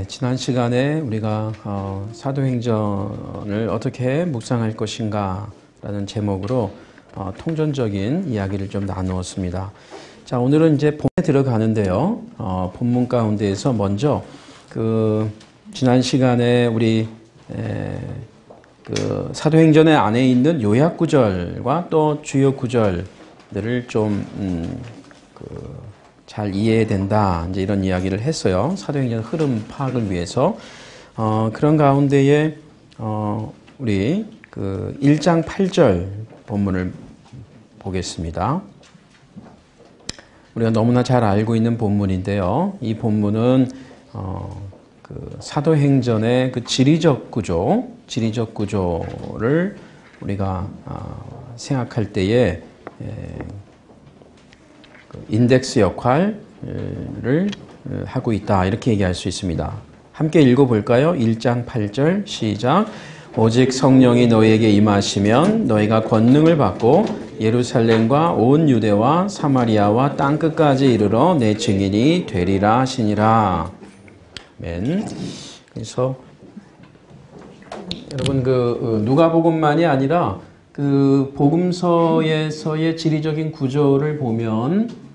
지난 시간에 우리가 사도행전을 어떻게 묵상할 것인가 라는 제목으로 통전적인 이야기를 좀 나누었습니다. 자, 오늘은 이제 본문에 들어가는데요. 본문 가운데에서 먼저 지난 시간에 우리 사도행전의 안에 있는 요약 구절과 또 주요 구절들을 좀 잘 이해해야 된다. 이제 이런 이야기를 했어요. 사도행전 흐름 파악을 위해서. 그런 가운데에, 우리 1장 8절 본문을 보겠습니다. 우리가 너무나 잘 알고 있는 본문인데요. 이 본문은, 사도행전의 지리적 구조를 우리가, 생각할 때에, 인덱스 역할을 하고 있다. 이렇게 얘기할 수 있습니다. 함께 읽어볼까요? 1장 8절 시작. 오직 성령이 너희에게 임하시면 너희가 권능을 받고 예루살렘과 온 유대와 사마리아와 땅끝까지 이르러 내 증인이 되리라 하시니라. 아멘. 그래서 여러분 누가복음만이 아니라 복음서에서의 지리적인 구조를 보면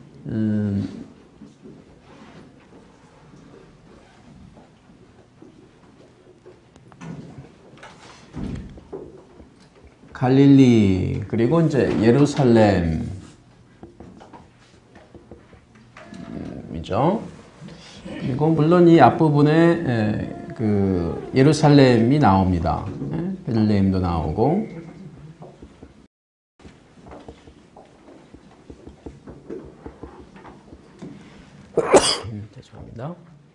갈릴리 그리고 이제 예루살렘이죠. 그리고 물론 이 앞부분에 예루살렘이 나옵니다. 베들레헴도 나오고. 죄송합니다.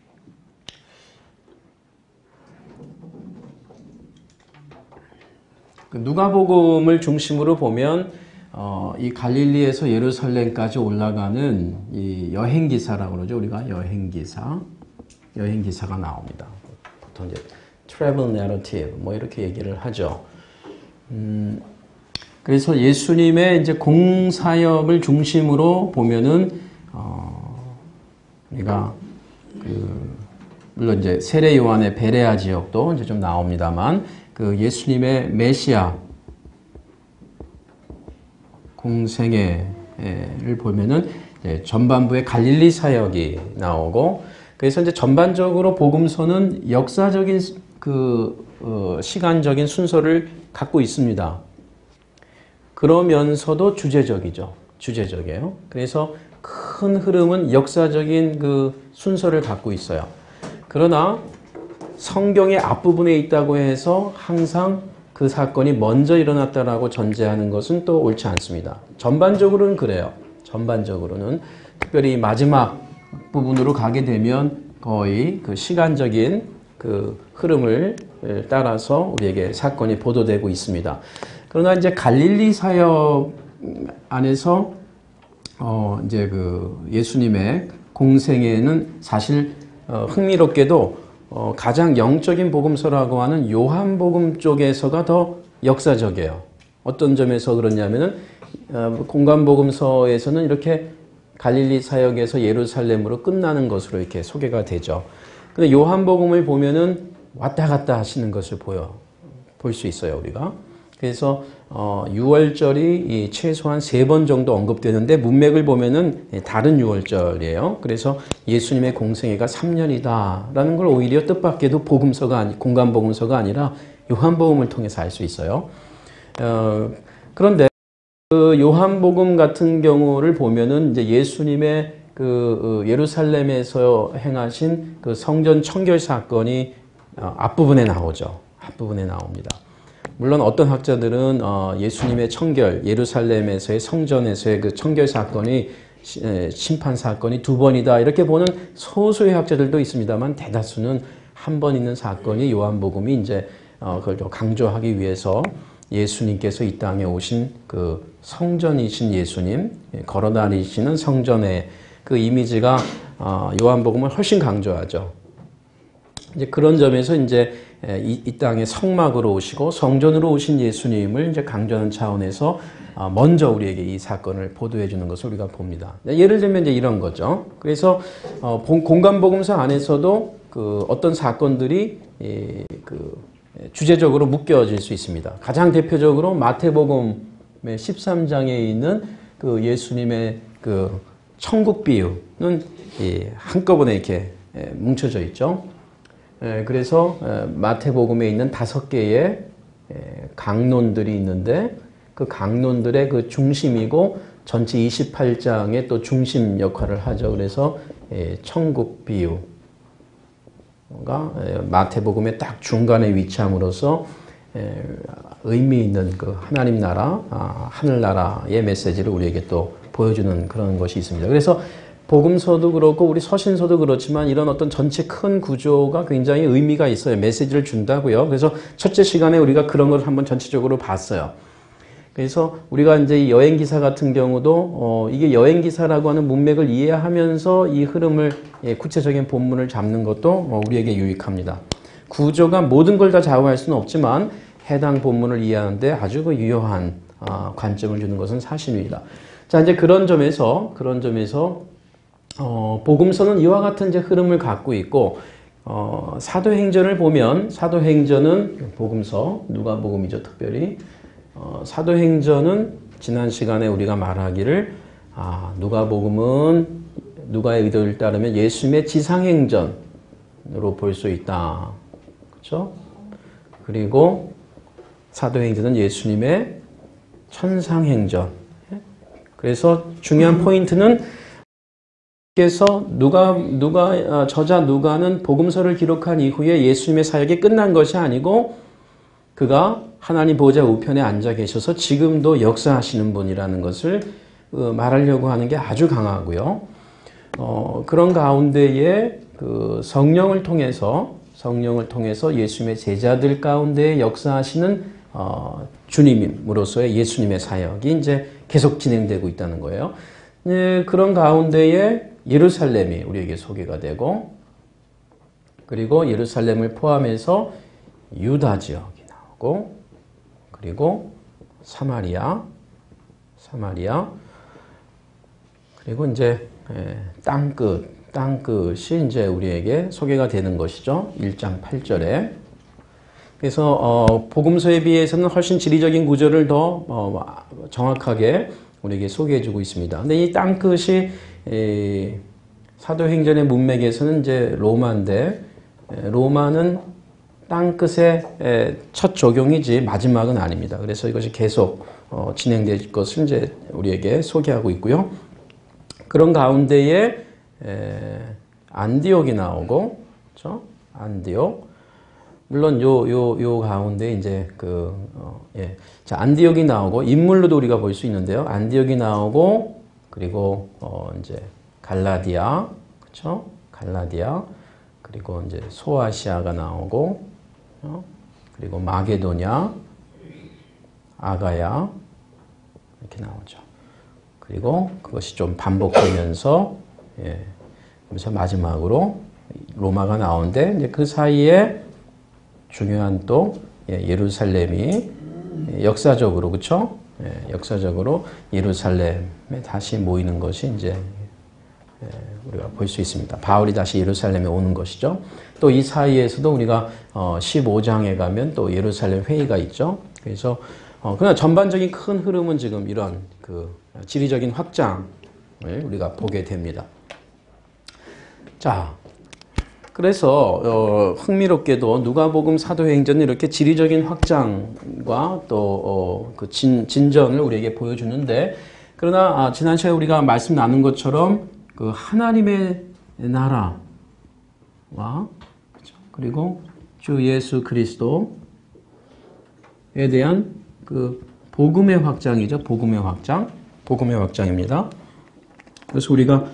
누가복음을 중심으로 보면 이 갈릴리에서 예루살렘까지 올라가는 이 여행기사라고 그러죠. 우리가 여행기사가 나옵니다. 보통 이제 travel narrative 뭐 이렇게 얘기를 하죠. 그래서 예수님의 이제 공사역을 중심으로 보면은 우리가 물론 이제 세례 요한의 베레아 지역도 이제 좀 나옵니다만 예수님의 메시아 공생애를 보면은 전반부에 갈릴리 사역이 나오고, 그래서 이제 전반적으로 복음서는 역사적인 시간적인 순서를 갖고 있습니다. 그러면서도 주제적이에요. 그래서 큰 흐름은 역사적인 순서를 갖고 있어요. 그러나 성경의 앞부분에 있다고 해서 항상 그 사건이 먼저 일어났다라고 전제하는 것은 또 옳지 않습니다. 전반적으로는 그래요. 전반적으로는 특별히 마지막 부분으로 가게 되면 거의 시간적인 흐름을 따라서 우리에게 사건이 보도되고 있습니다. 그러나 이제 갈릴리 사역 안에서 이제 예수님의 공생애는 사실 흥미롭게도 가장 영적인 복음서라고 하는 요한복음 쪽에서가 더 역사적이에요. 어떤 점에서 그러냐면은 공관복음서에서는 이렇게 갈릴리 사역에서 예루살렘으로 끝나는 것으로 이렇게 소개가 되죠. 근데 요한복음을 보면은 왔다 갔다 하시는 것을 볼 수 있어요, 우리가. 그래서 6월절이 최소한 3번 정도 언급되는데 문맥을 보면은 다른 6월절이에요. 그래서 예수님의 공생애가 3년이다라는 걸 오히려 뜻밖에도 공관복음서가 아니라 요한복음을 통해서 알 수 있어요. 그런데 요한복음 같은 경우를 보면은 이제 예수님의 예루살렘에서 행하신 성전 청결 사건이 앞부분에 나오죠. 앞부분에 나옵니다. 물론 어떤 학자들은 예수님의 예루살렘에서의 성전에서의 청결 사건이 심판 사건이 2번이다 이렇게 보는 소수의 학자들도 있습니다만 대다수는 한 번 있는 사건이 요한복음이 이제 그걸 좀 강조하기 위해서 예수님께서 이 땅에 오신 성전이신 예수님, 걸어다니시는 성전의 이미지가 요한복음을 훨씬 강조하죠. 이제 그런 점에서 이제 이 땅에 성막으로 오시고 성전으로 오신 예수님을 이제 강조하는 차원에서 먼저 우리에게 이 사건을 보도해 주는 것을 우리가 봅니다. 예를 들면 이제 이런 거죠. 그래서 공관복음서 안에서도 그 어떤 사건들이 주제적으로 묶여질 수 있습니다. 가장 대표적으로 마태복음의 13장에 있는 그 예수님의 그 천국 비유는 한꺼번에 이렇게 뭉쳐져 있죠. 그래서 마태복음에 있는 5개의 강론들이 있는데 그 강론들의 그 중심이고 전체 28장의 또 중심 역할을 하죠. 그래서 천국 비유가 마태복음의 딱 중간에 위치함으로써 의미 있는 그 하나님 나라, 하늘나라의 메시지를 우리에게 또 보여주는 그런 것이 있습니다. 그래서 복음서도 그렇고 우리 서신서도 그렇지만 이런 어떤 전체 큰 구조가 굉장히 의미가 있어요. 메시지를 준다고요. 그래서 첫째 시간에 우리가 그런 걸 한번 전체적으로 봤어요. 그래서 우리가 이제 이 여행기사 같은 경우도 이게 여행기사라고 하는 문맥을 이해하면서 이 흐름을 구체적인 본문을 잡는 것도 우리에게 유익합니다. 구조가 모든 걸 다 좌우할 수는 없지만 해당 본문을 이해하는데 아주 유효한 관점을 주는 것은 사실입니다. 자, 이제 그런 점에서 복음서는 이와 같은 이제 흐름을 갖고 있고 사도행전을 보면 사도행전은 복음서 누가복음이죠, 특별히. 사도행전은 지난 시간에 우리가 말하기를 누가복음은 누가의 의도를 따르면 예수님의 지상행전으로 볼 수 있다. 그렇죠? 그리고 사도행전은 예수님의 천상행전. 그래서 중요한 포인트는 그래서 저자 누가는 복음서를 기록한 이후에 예수님의 사역이 끝난 것이 아니고 그가 하나님 보좌 우편에 앉아 계셔서 지금도 역사하시는 분이라는 것을 말하려고 하는 게 아주 강하고요. 그런 가운데에 그 성령을 통해서 예수님의 제자들 가운데 역사하시는 주님으로서의 예수님의 사역이 이제 계속 진행되고 있다는 거예요. 그런 가운데에 예루살렘이 우리에게 소개가 되고 그리고 예루살렘을 포함해서 유다 지역이 나오고 그리고 사마리아 그리고 이제 땅끝이 이제 우리에게 소개가 되는 것이죠. 1장 8절에. 그래서 복음서에 비해서는 훨씬 지리적인 구조를 더 정확하게 우리에게 소개해주고 있습니다. 근데 이 땅끝이 사도행전의 문맥에서는 이제 로마인데 로마는 땅끝의 첫 적용이지 마지막은 아닙니다. 그래서 이것이 계속 진행될 것을 이제 우리에게 소개하고 있고요. 그런 가운데에 안디옥이 나오고, 그렇죠? 안디옥. 물론 요 가운데 이제 자, 안디옥이 나오고 인물로도 우리가 볼 수 있는데요. 안디옥이 나오고 그리고 이제 갈라디아, 그렇죠? 갈라디아. 그리고 이제 소아시아가 나오고 그리고 마게도냐, 아가야 이렇게 나오죠. 그리고 그것이 좀 반복되면서 그래서 마지막으로 로마가 나오는데 이제 그 사이에 중요한 또 예루살렘이 역사적으로 그렇죠? 역사적으로 예루살렘에 다시 모이는 것이 이제 우리가 볼 수 있습니다. 바울이 다시 예루살렘에 오는 것이죠. 또 이 사이에서도 우리가 15장에 가면 또 예루살렘 회의가 있죠. 그래서 그러나 전반적인 큰 흐름은 지금 이런 그 지리적인 확장을 우리가 보게 됩니다. 자, 그래서 흥미롭게도 누가복음 사도행전은 이렇게 지리적인 확장과 또 그 진전을 우리에게 보여주는데 그러나 지난 시간에 우리가 말씀 나눈 것처럼 그 하나님의 나라와 그리고 주 예수 그리스도에 대한 그 복음의 확장이죠. 복음의 확장입니다. 그래서 우리가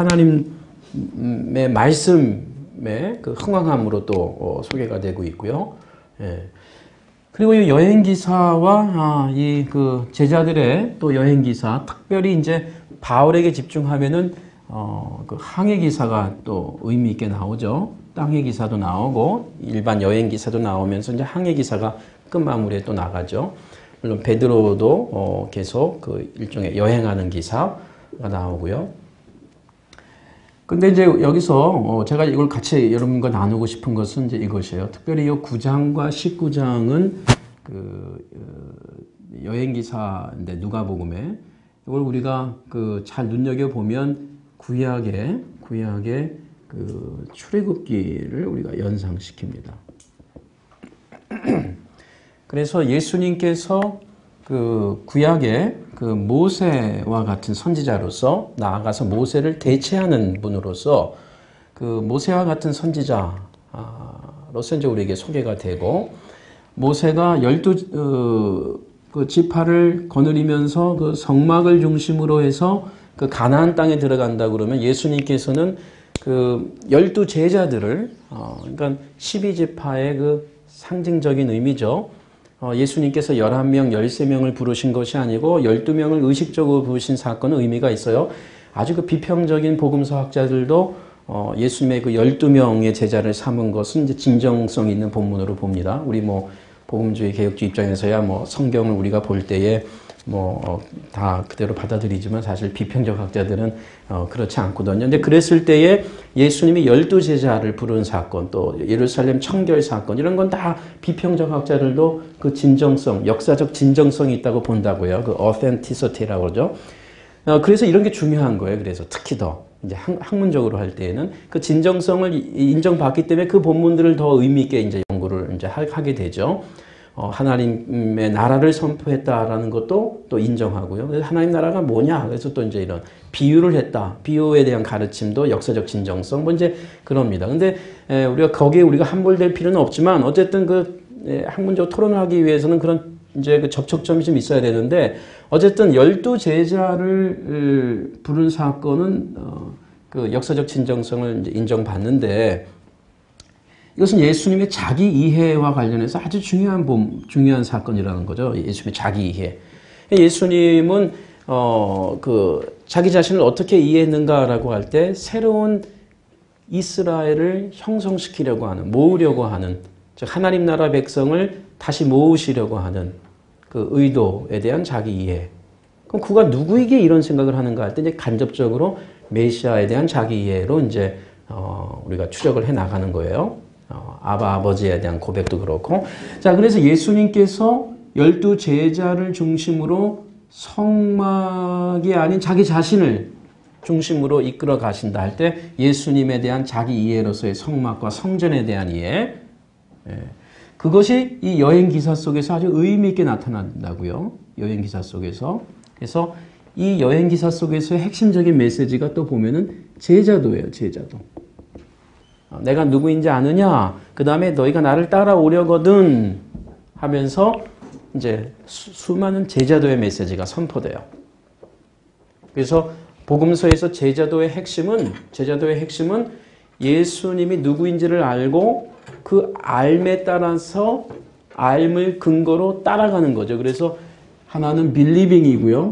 하나님의 말씀의 그 흥황함으로 또 소개가 되고 있고요. 그리고 이 여행기사와 이 그 제자들의 또 여행기사, 특별히 이제 바울에게 집중하면은 그 항해기사가 또 의미 있게 나오죠. 땅해기사도 나오고 일반 여행기사도 나오면서 이제 항해기사가 끝마무리에 또 나가죠. 물론 베드로도 계속 그 일종의 여행하는 기사가 나오고요. 근데 이제 여기서 제가 이걸 같이 여러분과 나누고 싶은 것은 이제 이것이에요. 특별히 이 9장과 19장은 여행기사인데 누가복음에 이걸 우리가 잘 눈여겨 보면 구약의 출애굽기를 우리가 연상시킵니다. 그래서 예수님께서 구약의 모세와 같은 선지자로서 나아가서 모세를 대체하는 분으로서 모세와 같은 선지자로서 이제 우리에게 소개가 되고 모세가 12 지파를 거느리면서 성막을 중심으로 해서 가나안 땅에 들어간다 그러면 예수님께서는 12 제자들을 그러니까 12지파의 상징적인 의미죠. 예수님께서 11명, 13명을 부르신 것이 아니고 12명을 의식적으로 부르신 사건은 의미가 있어요. 아주 비평적인 복음서 학자들도 예수님의 12명의 제자를 삼은 것은 이제 진정성 있는 본문으로 봅니다. 우리 복음주의 개혁주의 입장에서야 성경을 우리가 볼 때에 다 그대로 받아들이지만 사실 비평적 학자들은 그렇지 않거든요. 근데 그랬을 때에 예수님이 12제자를 부른 사건, 또 예루살렘 청결 사건, 이런 건 다 비평적 학자들도 그 진정성, 역사적 진정성이 있다고 본다고요. authenticity라고 그러죠. 그래서 이런 게 중요한 거예요. 그래서 특히 더 이제 학문적으로 할 때에는 그 진정성을 인정받기 때문에 그 본문들을 더 의미 있게 이제 연구를 이제 하게 되죠. 하나님의 나라를 선포했다라는 것도 또 인정하고요. 그래서 하나님 나라가 뭐냐? 그래서 또 이제 이런 비유를 했다. 비유에 대한 가르침도 역사적 진정성, 이제 그럽니다. 근데 우리가 거기에 우리가 함몰될 필요는 없지만 어쨌든 학문적 토론을 하기 위해서는 그런 이제 접촉점이 좀 있어야 되는데 어쨌든 12제자를 부른 사건은 역사적 진정성을 이제 인정받는데 이것은 예수님의 자기 이해와 관련해서 아주 중요한 사건이라는 거죠. 예수님의 자기 이해. 예수님은 자기 자신을 어떻게 이해했는가라고 할 때 새로운 이스라엘을 형성시키려고 하는, 모으려고 하는, 즉 하나님 나라 백성을 다시 모으시려고 하는 그 의도에 대한 자기 이해. 그럼 그가 누구에게 이런 생각을 하는가 할 때 이제 간접적으로 메시아에 대한 자기 이해로 이제 우리가 추적을 해 나가는 거예요. 아버지에 대한 고백도 그렇고. 자, 그래서 예수님께서 12 제자를 중심으로 성막이 아닌 자기 자신을 중심으로 이끌어 가신다 할 때 예수님에 대한 자기 이해로서의 성막과 성전에 대한 이해. 그것이 이 여행기사 속에서 아주 의미 있게 나타난다고요. 여행기사 속에서. 그래서 이 여행기사 속에서의 핵심적인 메시지가 또 보면은 제자도예요. 제자도. 내가 누구인지 아느냐? 그 다음에 너희가 나를 따라오려거든 하면서 이제 수많은 제자도의 메시지가 선포돼요. 그래서 복음서에서 제자도의 핵심은 예수님이 누구인지를 알고 그 알에 따라서 알을 근거로 따라가는 거죠. 그래서 하나는 believing이고요.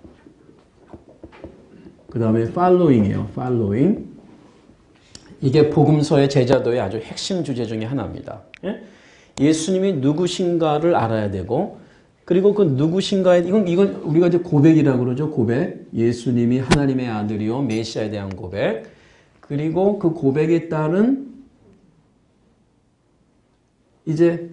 그 다음에 following이에요. following. 이게 복음서의 제자도의 아주 핵심 주제 중에 하나입니다. 예수님이 누구신가를 알아야 되고, 그리고 그 누구신가에, 이건 우리가 이제 고백이라고 그러죠. 고백. 예수님이 하나님의 아들이요, 메시아에 대한 고백. 그리고 그 고백에 따른 이제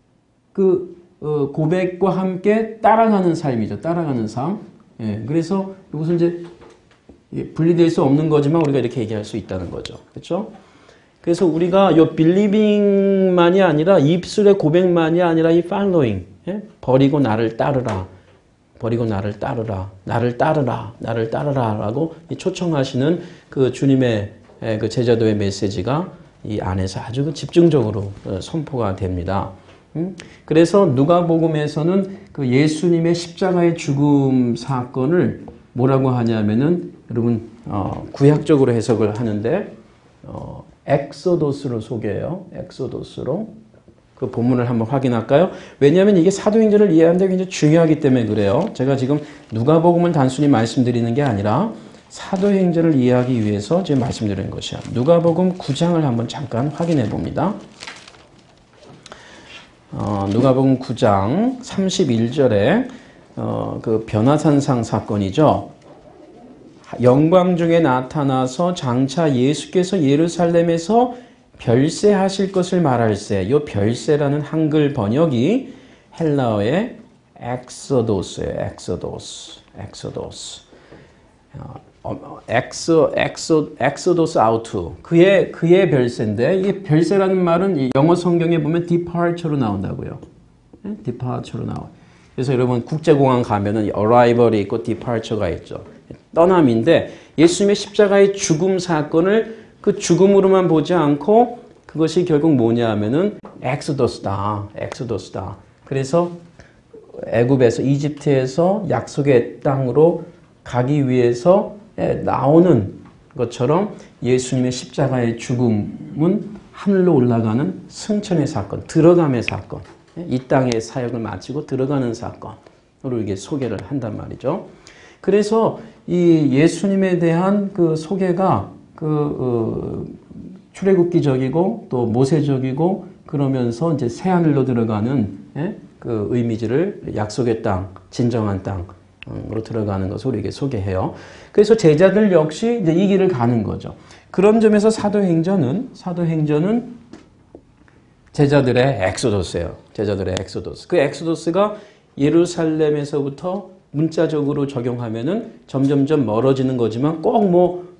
고백과 함께 따라가는 삶이죠. 따라가는 삶. 그래서 이것은 이제 분리될 수 없는 거지만 우리가 이렇게 얘기할 수 있다는 거죠. 그렇죠? 그래서 우리가 이 빌리빙만이 아니라 입술의 고백만이 아니라 이 following, 버리고 나를 따르라, 버리고 나를 따르라, 나를 따르라, 나를 따르라라고 초청하시는 그 주님의 그 제자도의 메시지가 이 안에서 아주 집중적으로 선포가 됩니다. 그래서 누가복음에서는 그 예수님의 십자가의 죽음 사건을 뭐라고 하냐면은 여러분 구약적으로 해석을 하는데 엑소도스로 소개해요. 엑소도스로. 그 본문을 한번 확인할까요? 왜냐하면 이게 사도행전을 이해하는데 굉장히 중요하기 때문에 그래요. 제가 지금 누가복음을 단순히 말씀드리는 게 아니라 사도행전을 이해하기 위해서 지금 말씀드리는 것이야. 누가복음 9장을 한번 잠깐 확인해 봅니다. 누가복음 9장 31절에 그 변화산상 사건이죠. 영광 중에 나타나서 장차 예수께서 예루살렘에서 별세하실 것을 말할세. 이 별세라는 한글 번역이 헬라어의 엑소도스예요. 엑소도스. 엑소도스 아우투. 그의 별세인데, 이 별세라는 말은 영어 성경에 보면 departure로 나온다고요. departure로 나와요. 그래서 여러분 국제공항 가면은 arrival이 있고 departure가 있죠. 떠남인데 예수님의 십자가의 죽음 사건을 그 죽음으로만 보지 않고 그것이 결국 뭐냐 하면은 엑소더스다. 그래서 애굽에서 이집트에서 약속의 땅으로 가기 위해서 나오는 것처럼 예수님의 십자가의 죽음은 하늘로 올라가는 승천의 사건, 들어감의 사건, 이 땅의 사역을 마치고 들어가는 사건으로 이게 소개를 한단 말이죠. 그래서 이 예수님에 대한 그 소개가 출애굽기적이고 또 모세적이고 그러면서 이제 새하늘로 들어가는 그 의미지를 약속의 땅, 진정한 땅으로 들어가는 것을 우리에게 소개해요. 그래서 제자들 역시 이제 이 길을 가는 거죠. 그런 점에서 사도행전은 제자들의 엑소더스예요. 제자들의 엑소더스. 그 엑소더스가 예루살렘에서부터 문자적으로 적용하면은 점점점 멀어지는 거지만 꼭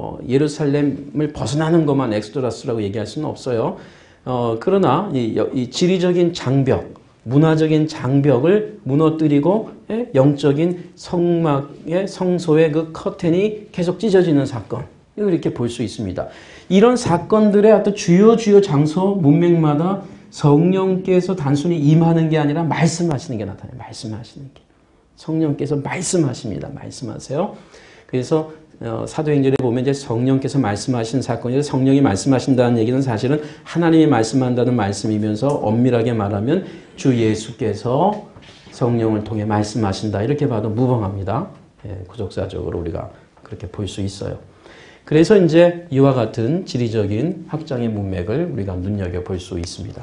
예루살렘을 벗어나는 것만 엑소더스라고 얘기할 수는 없어요. 그러나 이 지리적인 장벽, 문화적인 장벽을 무너뜨리고 영적인 성막의 성소의 그 커튼이 계속 찢어지는 사건. 이걸 이렇게 볼 수 있습니다. 이런 사건들의 어떤 주요 장소, 문맥마다 성령께서 단순히 임하는 게 아니라 말씀하시는 게 나타나요. 말씀하시는 게. 성령께서 말씀하십니다. 말씀하세요. 그래서 사도행전에 보면 이제 성령께서 말씀하신 사건이죠. 성령이 말씀하신다는 얘기는 사실은 하나님이 말씀한다는 말씀이면서 엄밀하게 말하면 주 예수께서 성령을 통해 말씀하신다. 이렇게 봐도 무방합니다. 구속사적으로 우리가 그렇게 볼 수 있어요. 그래서 이제 이와 같은 지리적인 확장의 문맥을 우리가 눈여겨볼 수 있습니다.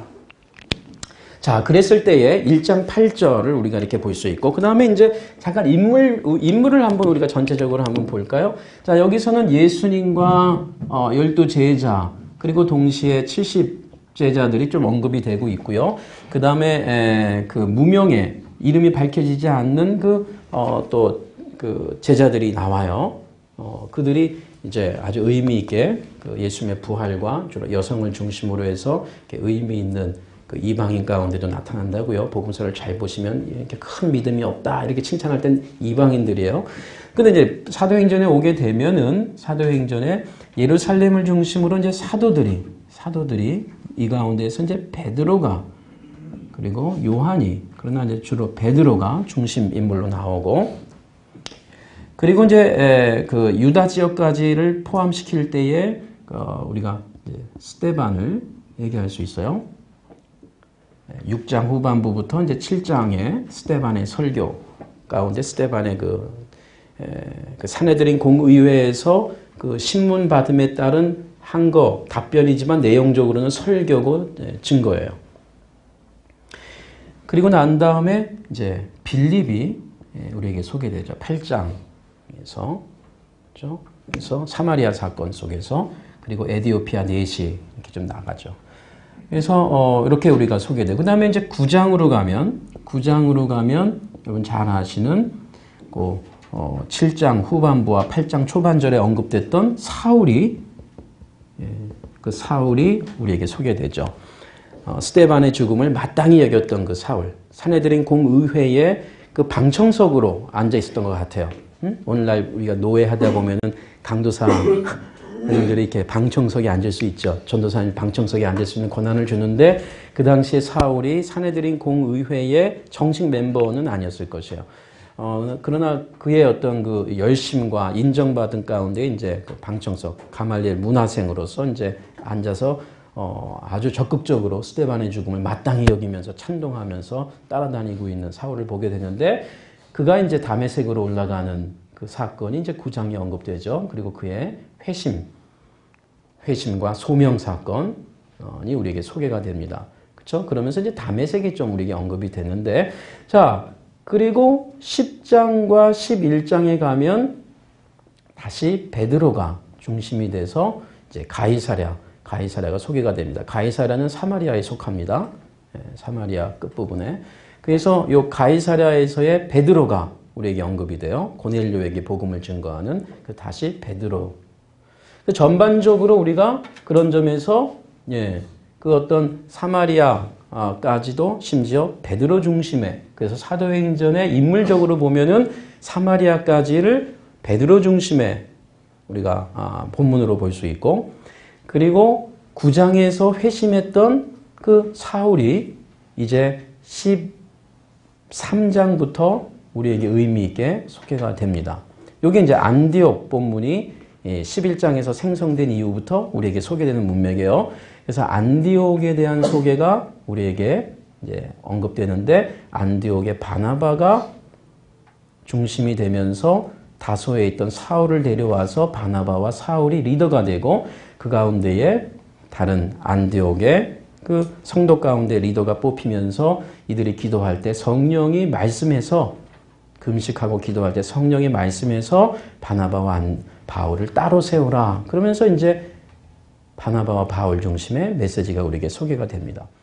자, 그랬을 때에 1장 8절을 우리가 이렇게 볼 수 있고, 그 다음에 이제 잠깐 인물을 한번 우리가 전체적으로 한번 볼까요? 자, 여기서는 예수님과 12제자, 그리고 동시에 70제자들이 좀 언급이 되고 있고요. 그 다음에 그 무명의 이름이 밝혀지지 않는 또 제자들이 나와요. 그들이 이제 아주 의미 있게 그 예수님의 부활과 주로 여성을 중심으로 해서 의미 있는 그 이방인 가운데도 나타난다고요. 복음서를 잘 보시면 이렇게 큰 믿음이 없다 이렇게 칭찬할 땐 이방인들이에요. 근데 이제 사도행전에 오게 되면은 사도행전에 예루살렘을 중심으로 이제 사도들이 이 가운데에서 이제 베드로가 그리고 요한이 그러나 이제 주로 베드로가 중심 인물로 나오고 그리고 이제 그 유다 지역까지를 포함시킬 때에 우리가 이제 스데반을 얘기할 수 있어요. 6장 후반부부터 이제 7장의 스데반의 설교 가운데 스데반의 그 산헤드린 공의회에서 그 신문 받음에 따른 한 거 답변이지만 내용적으로는 설교고 증거예요. 그리고 난 다음에 이제 빌립이 우리에게 소개되죠. 8장에서 그렇죠? 그래서 사마리아 사건 속에서 그리고 에디오피아 넷이 이렇게 좀 나가죠. 그래서 이렇게 우리가 소개돼요. 그 다음에 이제 9장으로 가면 여러분 잘 아시는 그 7장 후반부와 8장 초반절에 언급됐던 사울이 우리에게 소개되죠. 스데반의 죽음을 마땅히 여겼던 그 사울, 산헤드린 공의회에 그 방청석으로 앉아 있었던 것 같아요. 오늘날 우리가 노예하다 보면은 강도사들이 이렇게 방청석에 앉을 수 있죠. 전도사님 방청석에 앉을 수 있는 권한을 주는데 그 당시에 사울이 산헤드린 공의회의 정식 멤버는 아니었을 것이에요. 그러나 그의 어떤 그 열심과 인정받은 가운데 이제 그 방청석 가말리엘 문화생으로서 이제 앉아서 아주 적극적으로 스데반의 죽음을 마땅히 여기면서 찬동하면서 따라다니고 있는 사울을 보게 되는데 그가 이제 다메섹으로 올라가는 그 사건이 이제 9장에 언급되죠. 그리고 그의 회심과 소명 사건이 우리에게 소개가 됩니다. 그렇죠? 그러면서 이제 다메섹이 좀 우리에게 언급이 되는데 자, 그리고 10장과 11장에 가면 다시 베드로가 중심이 돼서 이제 가이사랴가 소개가 됩니다. 가이사랴는 사마리아에 속합니다. 사마리아 끝부분에. 그래서 이 가이사랴에서의 베드로가 우리에게 언급이 돼요. 고넬료에게 복음을 증거하는 다시 베드로. 전반적으로 우리가 그런 점에서 그 어떤 사마리아까지도 심지어 베드로 중심의, 그래서 사도행전에 인물적으로 보면은 사마리아까지를 베드로 중심의 우리가 본문으로 볼 수 있고, 그리고 9장에서 회심했던 그 사울이 이제 13장부터 우리에게 의미 있게 소개가 됩니다. 이게 이제 안디옥 본문이 11장에서 생성된 이후부터 우리에게 소개되는 문맥이에요. 그래서 안디옥에 대한 소개가 우리에게 이제 언급되는데, 안디옥의 바나바가 중심이 되면서 다소에 있던 사울을 데려와서 바나바와 사울이 리더가 되고, 그 가운데에 다른 안디옥의 그 성도 가운데 리더가 뽑히면서 이들이 기도할 때 성령이 말씀해서, 금식하고 기도할 때 성령이 말씀해서 바나바와 바울을 따로 세우라. 그러면서 이제 바나바와 바울 중심의 메시지가 우리에게 소개가 됩니다.